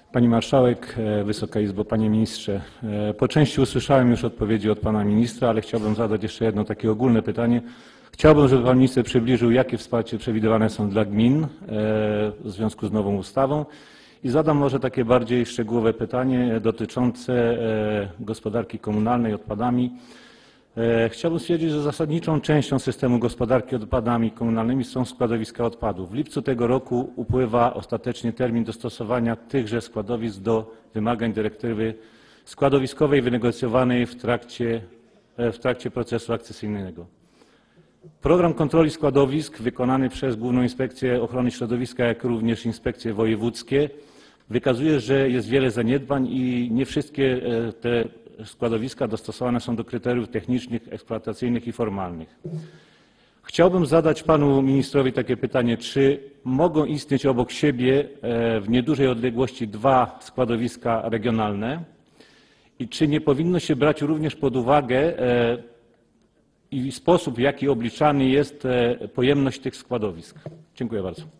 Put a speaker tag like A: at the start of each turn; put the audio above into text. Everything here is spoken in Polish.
A: Pani Marszałek, Wysoka Izbo, Panie Ministrze. Po części usłyszałem już odpowiedzi od Pana Ministra, ale chciałbym zadać jeszcze jedno takie ogólne pytanie. Chciałbym, żeby Pan Minister przybliżył, jakie wsparcie przewidywane są dla gmin w związku z nową ustawą. I zadam może takie bardziej szczegółowe pytanie dotyczące gospodarki komunalnej odpadami. Chciałbym stwierdzić, że zasadniczą częścią systemu gospodarki odpadami komunalnymi są składowiska odpadów. W lipcu tego roku upływa ostatecznie termin dostosowania tychże składowisk do wymagań dyrektywy składowiskowej wynegocjowanej w trakcie procesu akcesyjnego. Program kontroli składowisk wykonany przez Główną Inspekcję Ochrony Środowiska, jak również inspekcje wojewódzkie wykazuje, że jest wiele zaniedbań i nie wszystkie te składowiska dostosowane są do kryteriów technicznych, eksploatacyjnych i formalnych. Chciałbym zadać Panu Ministrowi takie pytanie, czy mogą istnieć obok siebie w niedużej odległości dwa składowiska regionalne i czy nie powinno się brać również pod uwagę i sposób, w jaki obliczany jest pojemność tych składowisk? Dziękuję bardzo.